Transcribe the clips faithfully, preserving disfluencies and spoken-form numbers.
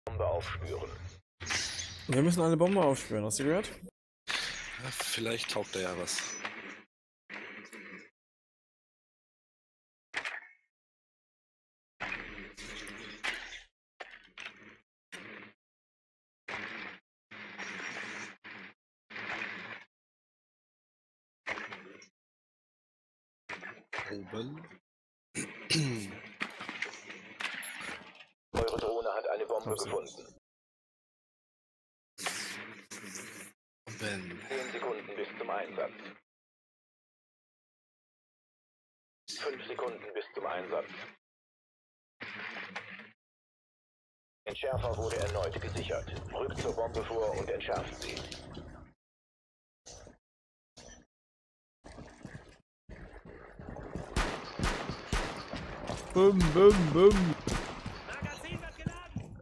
Bombe aufspüren. Wir müssen eine Bombe aufspüren, hast du gehört? Ja, vielleicht taugt er ja was. Oben. Eure Drohne hat eine Bombe Hab's gefunden. Oben. Zehn Sekunden bis zum Einsatz. Fünf Sekunden bis zum Einsatz. Entschärfer wurde erneut gesichert. Rückt zur Bombe vor und entschärft sie. Bum, bum, bum. Magazin wird geladen!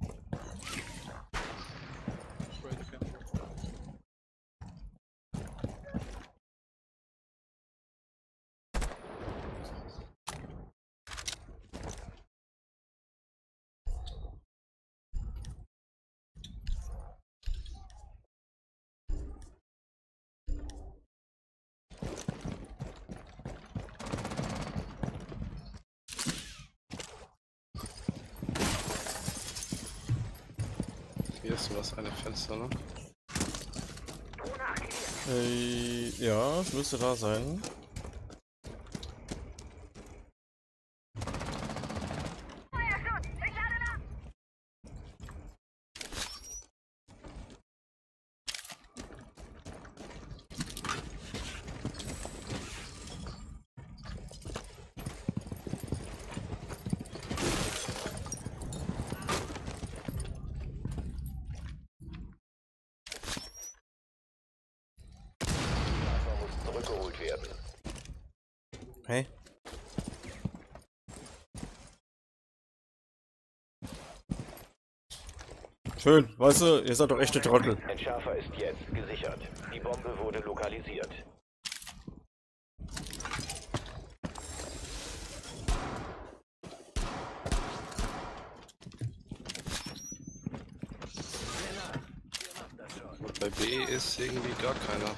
Hier ist so das eine Fenster, ne? Äh, ja, es müsste da sein. Entschärfer muss zurückgeholt werden. Hey. Schön, weißt du, ihr seid doch echte Trottel. Entschärfer ist jetzt gesichert. Die Bombe wurde lokalisiert. Und bei B ist irgendwie gar keiner.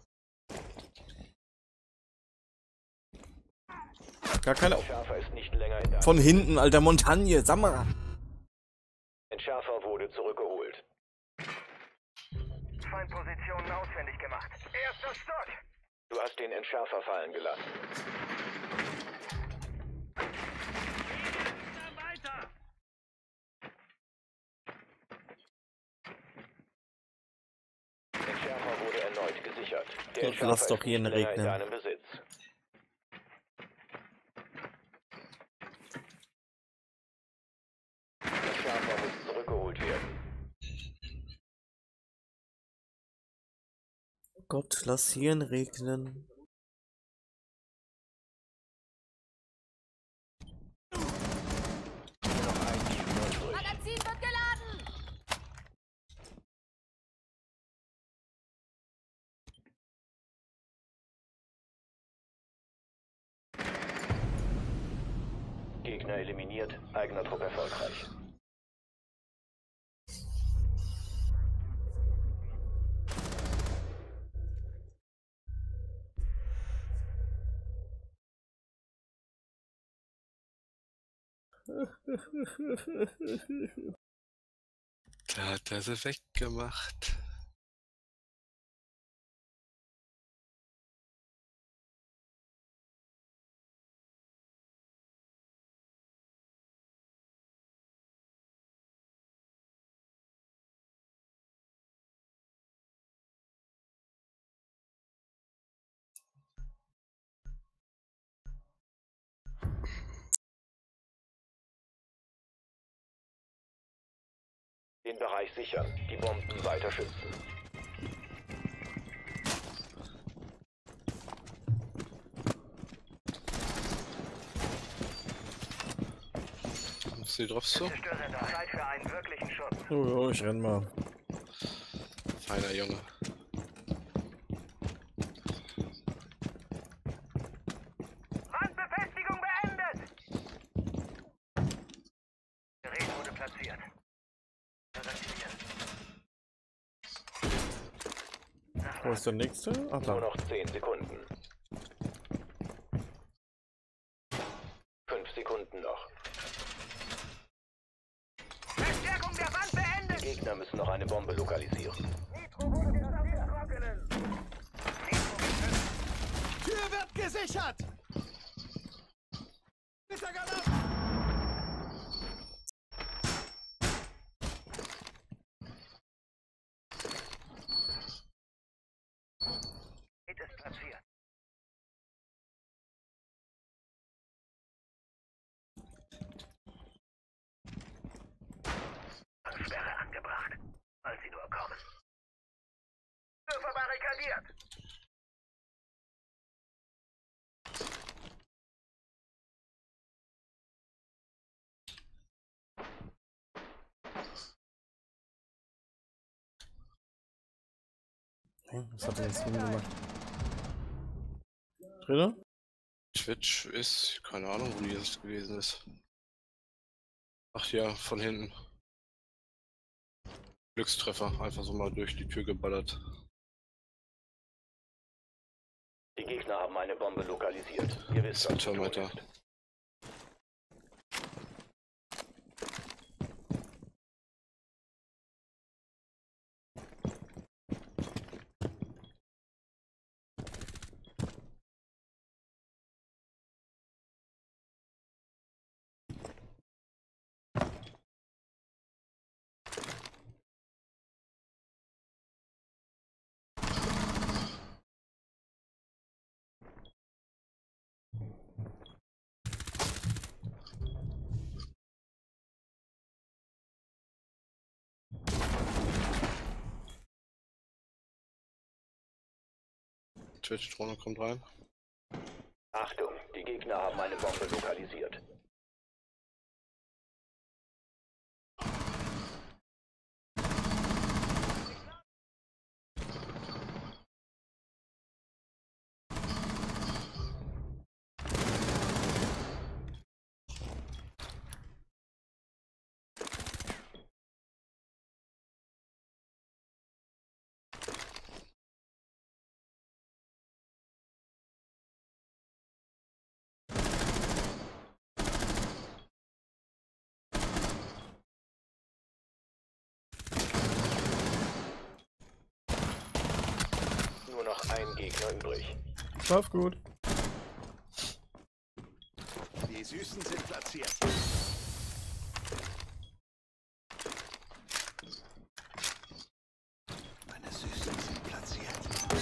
Gar keine. Entschärfer ist nicht länger in der Von hinten, alter Montagne, sag mal. Entschärfer wurde zurückgeholt. Feindpositionen auswendig gemacht. Erster Stock! Du hast den Entschärfer fallen gelassen. Dann weiter! Entschärfer wurde erneut gesichert. Der Jetzt Entschärfer lass doch ist hier nicht länger in regnen. deinem Besitz. Entschärfer muss zurückgeholt werden. Gott, lass hier regnen. Magazin wird geladen! Gegner eliminiert, eigener Trupp erfolgreich. Da hat er sie weggemacht. Den Bereich sichern, die Bomben weiter schützen. Ist die drauf so? Zerstörer, Zeit für einen wirklichen Schutz. Oh, oh, ich renn mal. Feiner Junge. Wandbefestigung beendet! Gerät wurde platziert. Wo ist der nächste? Ach Nur da. noch zehn Sekunden. Fünf Sekunden noch. Verstärkung der Wand beendet! Gegner müssen noch eine Bombe lokalisieren. Nitro wurde wieder trockenen. Nitro geschützt. Tür wird gesichert! Bitte Granat! Hit ist platziert. Sperre angebracht. Soll sie nur kommen. Tür verbarrikadiert. Hä, was hat er jetzt drin gemacht? Drinne? Twitch ist, keine Ahnung, wo die jetzt gewesen ist. Ach ja, von hinten. Glückstreffer, einfach so mal durch die Tür geballert. Die Gegner haben eine Bombe lokalisiert. Ihr wisst, was zu tun Termiter. ist. Twitch-Drohne kommt rein. Achtung, die Gegner haben eine Bombe lokalisiert. Nur noch ein Gegner übrig. Schlaf gut. Die Süßen sind platziert. Meine Süßen sind platziert.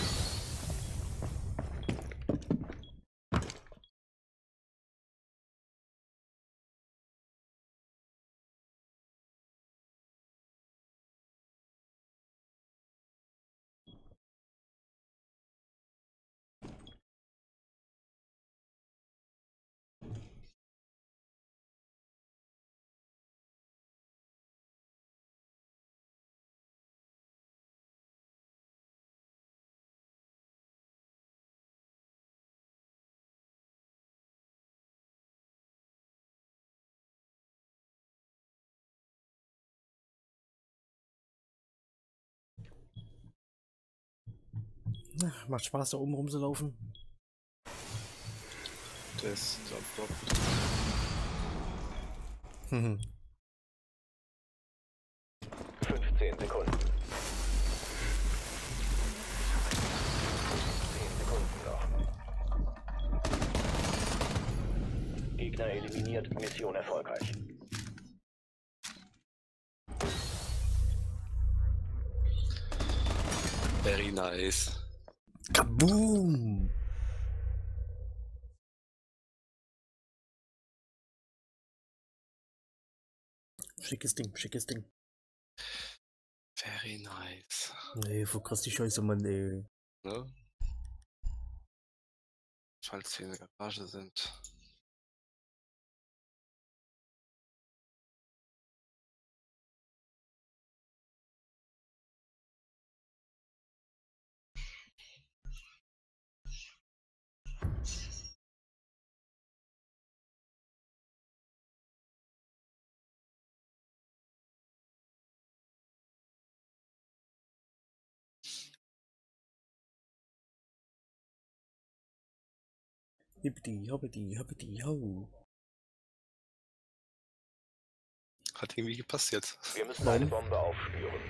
Ach, macht Spaß, da oben rumzulaufen. Der ist abgeblockt. fünfzehn Sekunden. zehn Sekunden noch. Gegner eliminiert. Mission erfolgreich. Very nice. Kaboom! Schickes Ding, schickes Ding. Very nice. Nee, wo kriegst die Scheiße, Mann, ey. Ne? Falls sie in der Garage sind. Hippity, hoppity, hoppity, ho. Hat irgendwie gepasst jetzt. Wir müssen eine Bombe aufspüren.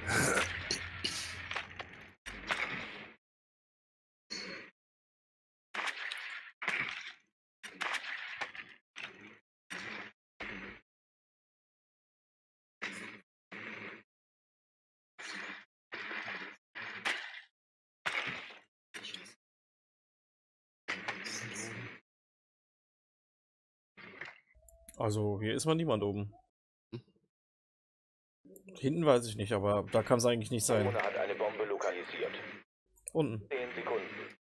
Also, hier ist mal niemand oben. Hinten weiß ich nicht, aber da kann es eigentlich nicht sein. Drohne hat eine Bombe lokalisiert. Unten. zehn Sekunden.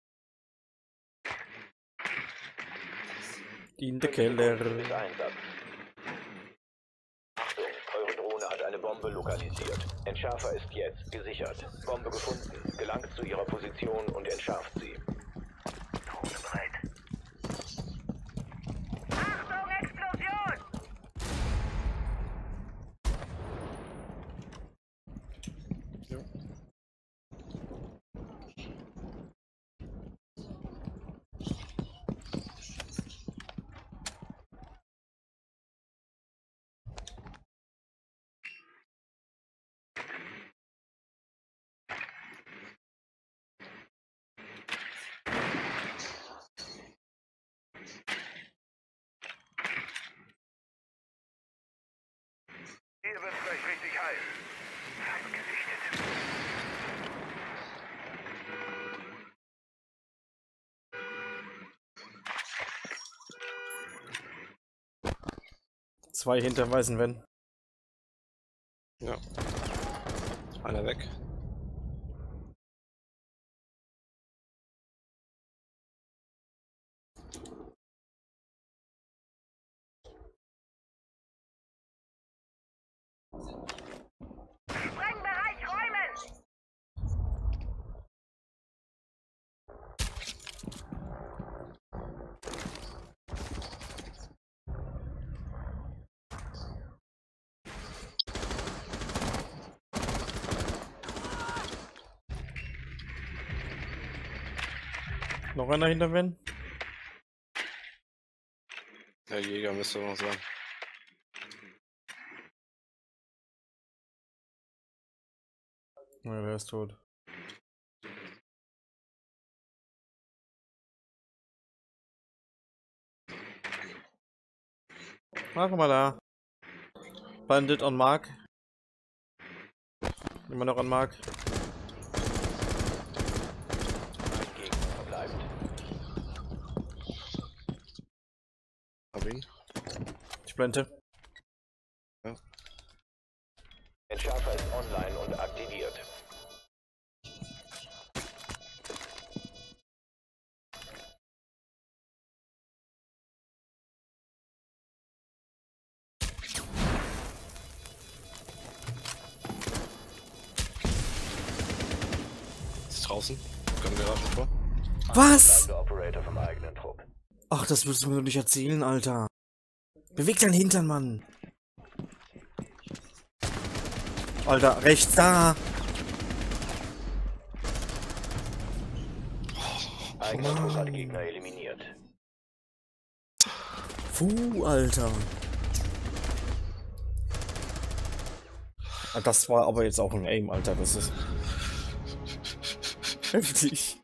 In der fünf Sekunden Keller. bis Einsatz. Achtung, eure Drohne hat eine Bombe lokalisiert. Entschärfer ist jetzt gesichert. Bombe gefunden. Gelangt zu ihrer Position und entschärft sie. Drohne bereit. Achtung, Explosion! Hier wird gleich richtig heiß. Feind gesichtet. Zwei hinter weißen Wenn. Ja. Einer weg. Sprengbereich räumen! Noch einer hinter Wenn. Der Jäger müsste noch sein. Ja, der ist tot. Mach mal da. Bandit on Mark. Immer noch an Mark. Ein Gegner verbleibt. Hab ihn. Ich blende. Entschärfer ist online und aktiviert. Ist draußen. Kommen wir raus vor. Was? Der Operator vom eigenen Trupp. Ach, das willst du mir doch nicht erzählen, Alter. Beweg deinen Hintern, Mann. Alter, rechts da. Eigener Trupp hat Gegner eliminiert. Puh, Alter. Ah, das war aber jetzt auch ein Aim, Alter. Das ist heftig.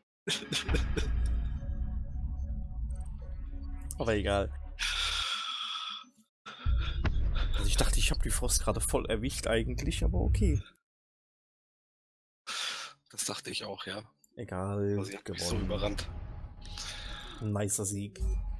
Aber egal. Also ich dachte, ich habe die Frost gerade voll erwischt eigentlich, aber okay. Das dachte ich auch, ja. Egal, Also, sie hat mich so gewonnen. überrannt. Nicer Sieg.